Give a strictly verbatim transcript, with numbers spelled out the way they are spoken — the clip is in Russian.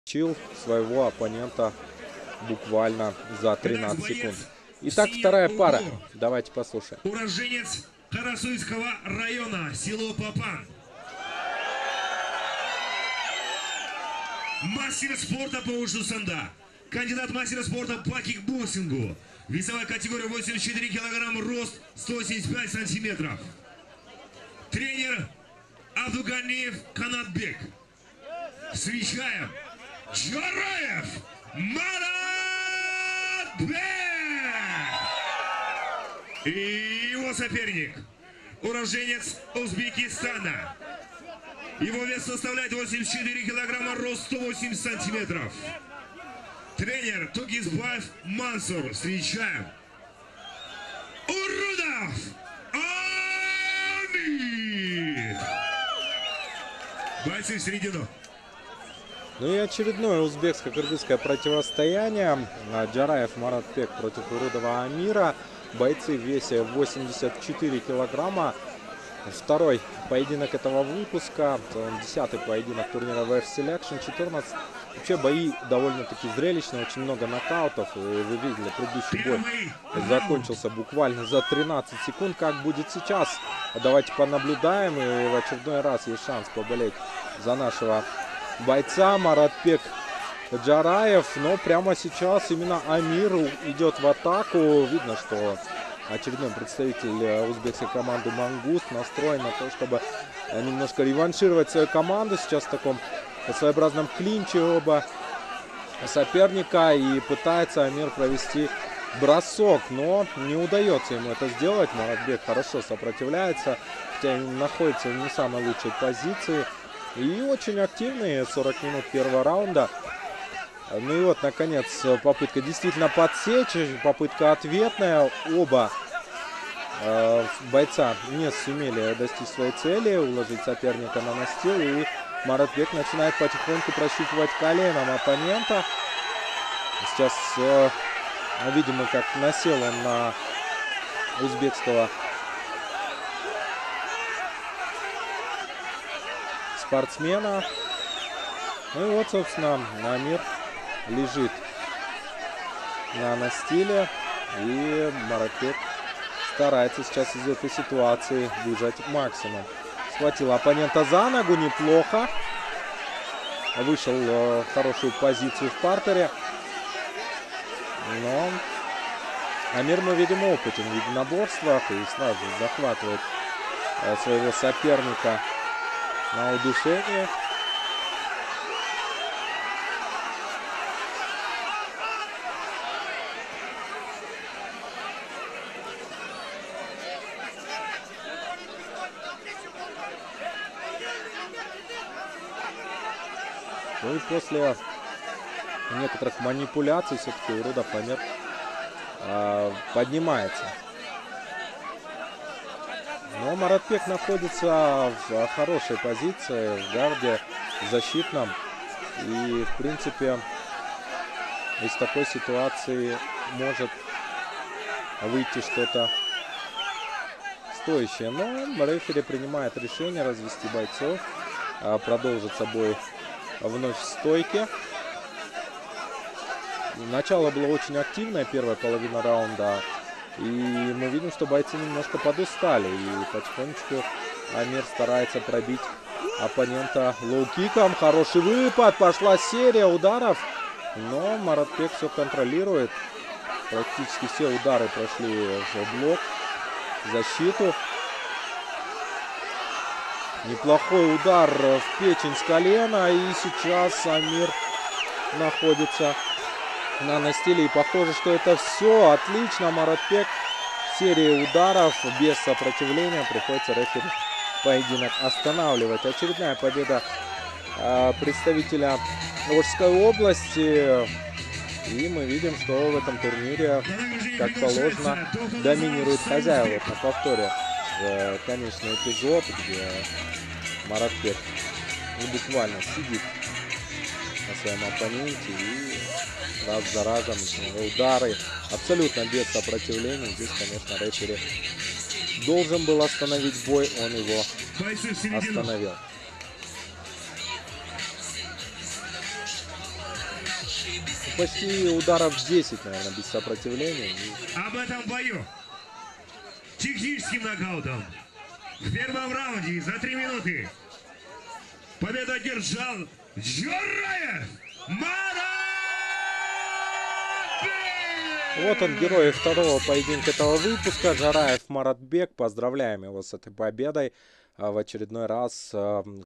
Чил своего оппонента буквально за тринадцать секунд. Итак, вторая пара. Давайте послушаем. Уроженец Карасуйского района, село Попан. Мастер спорта по ушу санда. Кандидат мастера спорта по кикбоксингу. Весовая категория восемьдесят четыре килограмма, рост сто семьдесят пять сантиметров. Тренер Абдуганиев Канатбек. Встречаем Джараев Маратбек! И его соперник, уроженец Узбекистана. Его вес составляет восемьдесят четыре килограмма, рост сто восемьдесят сантиметров. Тренер Тугизбаев Мансур. Встречаем Урудов Амир! Бойцы в середину. Ну и очередное узбекско-кыргызское противостояние. Джараев Маратбек против Урудова Амира. Бойцы в весе восемьдесят четыре килограмма. Второй поединок этого выпуска. Десятый поединок турнира ви эф Selection четырнадцать. Вообще бои довольно-таки зрелищные. Очень много нокаутов. И вы видели, предыдущий бой закончился буквально за тринадцать секунд. Как будет сейчас? Давайте понаблюдаем. И в очередной раз есть шанс поболеть за нашего бойца Маратбек Джараев. Но прямо сейчас именно Амир идет в атаку. Видно, что очередной представитель узбекской команды Мангуст настроен на то, чтобы немножко реваншировать свою команду. Сейчас в таком своеобразном клинче оба соперника. И пытается Амир провести бросок, но не удается ему это сделать. Маратбек хорошо сопротивляется, хотя находится в не самой лучшей позиции. И очень активные сорок минут первого раунда. Ну и вот, наконец, попытка действительно подсечь, попытка ответная. Оба э, бойца не сумели достичь своей цели, уложить соперника на настил. И Маратбек начинает потихоньку прощупывать коленом оппонента. Сейчас э, видим, как насел он на узбекского спортсмена. Ну и вот, собственно, Амир лежит на настиле. И Маратбек старается сейчас из этой ситуации выжать максимум. Схватил оппонента за ногу неплохо. Вышел в хорошую позицию в партере. Но Амир, мы видим, опытен в единоборствах и сразу захватывает своего соперника на удушение. Ну и после некоторых манипуляций все-таки Урудов Амир э, поднимается. Но Маратбек находится в хорошей позиции, в гарде защитном. И, в принципе, из такой ситуации может выйти что-то стоящее. Но рефери принимает решение развести бойцов. Продолжится бой вновь в стойке. Начало было очень активное, первая половина раунда. И мы видим, что бойцы немножко подустали. И потихонечку Амир старается пробить оппонента лоу-киком. Хороший выпад. Пошла серия ударов. Но Маратбек все контролирует. Практически все удары прошли в блок, в защиту. Неплохой удар в печень с колена. И сейчас Амир находится на настиле. И похоже, что это все. Отлично. Маратбек. Серия ударов без сопротивления. Приходится рефери поединок останавливать. Очередная победа э, представителя Волжской области. И мы видим, что в этом турнире, как положено, доминирует хозяева. Вот на повторе в конечный эпизод, где Маратбек ну, буквально сидит на своем оппоненте и раз за разом удары абсолютно без сопротивления. Здесь, конечно, рефери должен был остановить бой, он его остановил. Почти ударов десять, наверное, без сопротивления. Об этом бою. Техническим нокаутом. В первом раунде за три минуты. Победу одержал Джараев Марат! Вот он, герой второго поединка этого выпуска. Джараев Маратбек. Поздравляем его с этой победой. В очередной раз